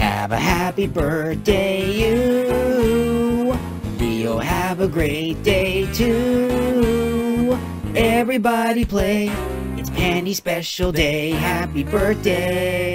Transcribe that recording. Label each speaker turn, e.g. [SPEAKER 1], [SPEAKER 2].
[SPEAKER 1] Have a happy birthday, you. Rio, have a great day too. Everybody play. It's Penny's special day. Happy birthday.